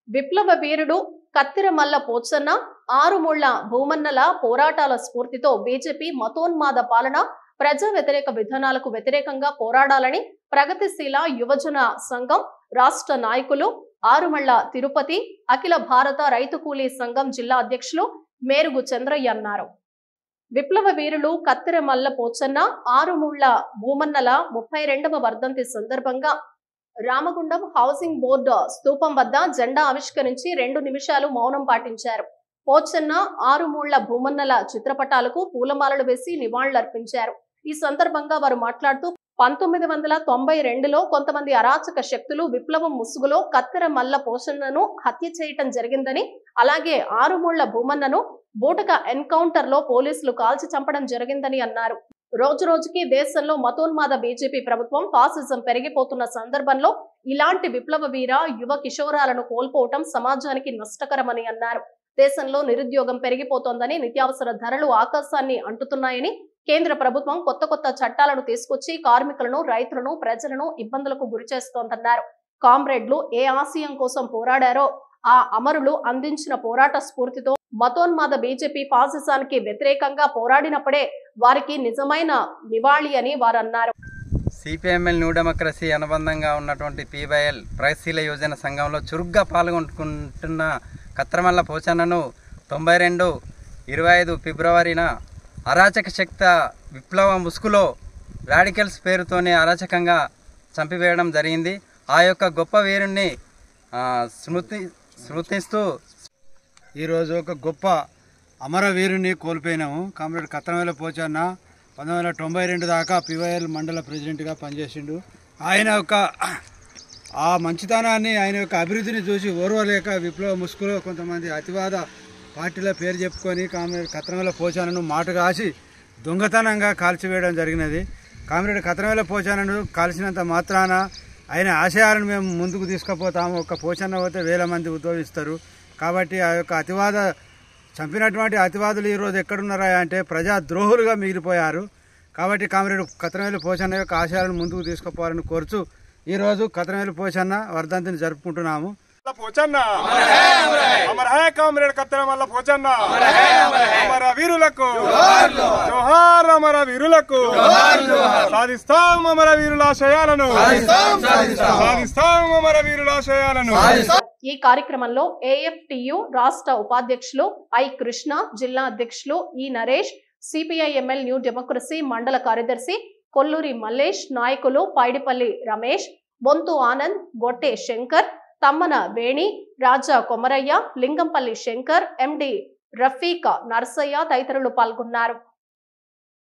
విప్లవ వీరుడు కత్తిరమల్ల పోచన్న ఆరుముళ్ల భూమన్నల పోరాటాల స్ఫూర్తితో బీజేపీ మతోన్మాద పాలన ప్రజా వ్యతిరేక విధానాలకు వ్యతిరేకంగా పోరాడాలని ప్రగతిశీల యువజన సంఘం రాష్ట్ర నాయకులు ఆరుమళ్ల తిరుపతి అఖిల భారత రైతు కూలీ సంఘం జిల్లా అధ్యక్షులు మేరుగు చంద్రయ్య అన్నారు. విప్లవ వీరులు కత్తిరమల్ల పోచన్న ఆరుముళ్ల భూమన్నల 32వ వర్ధంతి సందర్భంగా రామగుండం హౌసింగ్ బోర్డు స్తూపం వద్ద జెండా ఆవిష్కరించి 2 నిమిషాలు మౌనం పాటించారు. పోచన్న ఆరుమూళ్ల భూమన్నల చిత్రపటాలకు పూలమాలలు వేసి నివాళులర్పించారు. ఈ సందర్భంగా వారు మాట్లాడుతూ 1992లో కొంతమంది అరాచక శక్తులు విప్లవం ముసుగులో కత్తిరమల్ల పోచన్నను హత్య చేయటం జరిగిందని, అలాగే ఆరుమూళ్ల భూమన్నను బూటక ఎన్కౌంటర్ లో పోలీసులు కాల్చి చంపడం జరిగిందని అన్నారు. రోజు రోజుకి దేశంలో మతోన్మాద బీజేపీ ప్రభుత్వం ఫాసిజం పెరిగిపోతున్న సందర్భంలో ఇలాంటి విప్లవ వీర యువ కిషోరాలను కోల్పోవటం సమాజానికి నష్టకరమని అన్నారు. దేశంలో నిరుద్యోగం పెరిగిపోతోందని, నిత్యావసర ధరలు ఆకాశాన్ని అంటుతున్నాయని, కేంద్ర ప్రభుత్వం కొత్త కొత్త చట్టాలను తీసుకొచ్చి కార్మికులను, రైతులను, ప్రజలను ఇబ్బందులకు గురిచేస్తోందన్నారు. కామ్రేడ్లు ఏ ఆశయం కోసం పోరాడారో ఆ అమరులు అందించిన పోరాట స్ఫూర్తితో మతోన్మాద బీజేపీ ఫాసిజానికి వ్యతిరేకంగా పోరాడినప్పుడే వారికి నిజమైన నివాళి అని వారు అన్నారు. సిపిఎంఎల్ న్యూ డెమోక్రసీ అనుబంధంగా ఉన్నటువంటి పీవైఎల్ ప్రగతిశీల యువజన సంఘంలో చురుగ్గా పాల్గొంటున్న కత్తిరమల్ల పోచన్నను 25 ఫిబ్రవరిన అరాచక శక్తి విప్లవ ముసుగులో రాడికల్స్ పేరుతోనే అరాచకంగా చంపివేయడం జరిగింది. ఆ యొక్క గొప్ప వీరుణ్ణి స్మృతిస్తూ ఈరోజు ఒక గొప్ప అమరవీరుని కోల్పోయినాము. కామ్రేడ్ కత్తిరమల్ల పోచన్న 1992 దాకా పీవైఎల్ మండల ప్రెసిడెంట్గా పనిచేసిండు. ఆయన యొక్క ఆ మంచితనాన్ని, ఆయన యొక్క అభివృద్ధిని చూసి ఓర్వలేక విప్లవ ముసుగులో కొంతమంది అతివాద పార్టీల పేరు చెప్పుకొని కామ్రేడ్ కత్తిరమల్ల పోచన్నను మాట కాసి దొంగతనంగా కాల్చివేయడం జరిగినది. కామ్రేడ్ కత్తిరమల్ల పోచన్నను కాల్చినంత మాత్రాన ఆయన ఆశయాలను మేము ముందుకు తీసుకుపోతాము. ఒక పోచన్న పోతే 1000 మంది ఉద్యోగిస్తారు. కాబట్టి ఆ యొక్క చంపినటువంటి అతివాదులు ఈరోజు ఎక్కడున్నారా అంటే ప్రజాద్రోహులుగా మిగిలిపోయారు. కాబట్టి కామ్రేడ్ కత్తిరమల్ల పోచన్న యొక్క ఆశయాలను ముందుకు తీసుకుపోవాలని కోరుచు ఈరోజు కత్తిరమల్ల పోచన్న వర్ధంతిని జరుపుకుంటున్నాము. పోచన్న అమర హై కామ్రేడ్ కత్తిరమల్ల పోచన్న అమర వీరులకు జోహార్, అమర వీరులకు సాధిస్తాం అమర వీరుల ఆశయాలను, సాధిస్తాం అమర వీరుల ఆశయాలను. ఈ కార్యక్రమంలో ఏఎఫ్టియు రాష్ట్ర ఉపాధ్యక్షులు ఐ కృష్ణ, జిల్లా అధ్యక్షులు ఈ నరేష్, సిపిఐఎంఎల్ న్యూ డెమోక్రసీ మండల కార్యదర్శి కొల్లూరి మల్లేష్, నాయకులు పైడిపల్లి రమేష్, బొంతు ఆనంద్, గొట్టె శంకర్, తమ్మన వేణి, రాజా కొమరయ్య, లింగంపల్లి శంకర్, ఎండి రఫీక్, నర్సయ్య తదితరులు పాల్గొన్నారు.